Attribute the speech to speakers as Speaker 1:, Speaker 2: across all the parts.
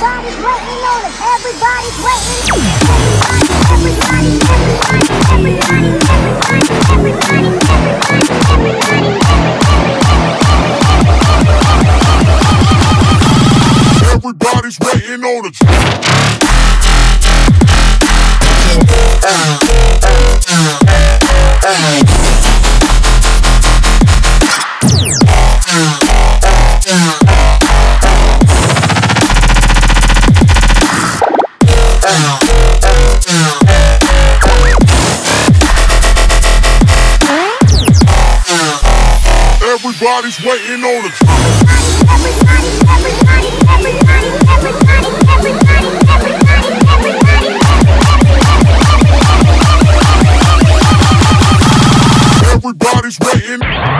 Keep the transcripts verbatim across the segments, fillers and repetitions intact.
Speaker 1: Everybody's waiting on us. Everybody's waiting. Everybody, everybody, everybody, everybody, everybody, everybody, everybody.
Speaker 2: Everybody's waiting on us. Everybody's waiting on us.
Speaker 1: Everybody, everybody, everybody, everybody, everybody, everybody, everybody, everybody.
Speaker 2: Everybody's waiting.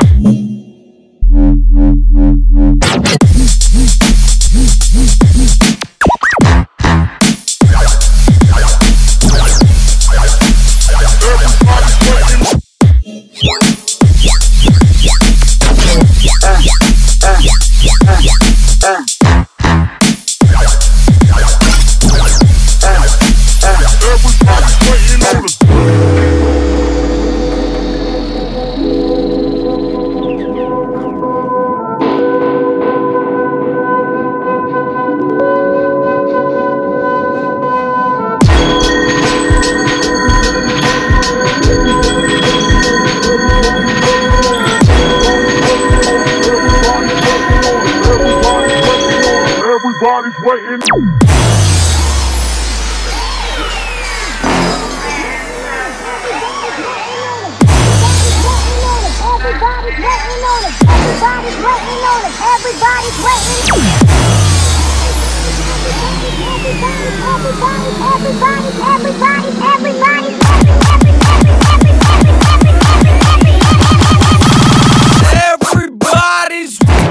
Speaker 2: Everybody's waiting.
Speaker 1: Everybody's waiting on us. Everybody's waiting on us. Everybody's waiting. Everybody, everybody, everybody, everybody, everybody,
Speaker 3: everybody's.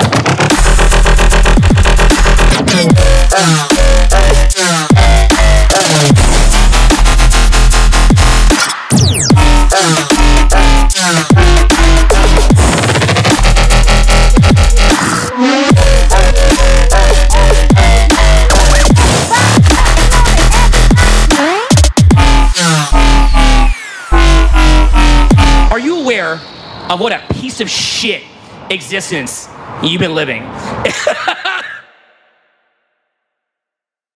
Speaker 3: Are you aware of what a piece of shit existence you've been living?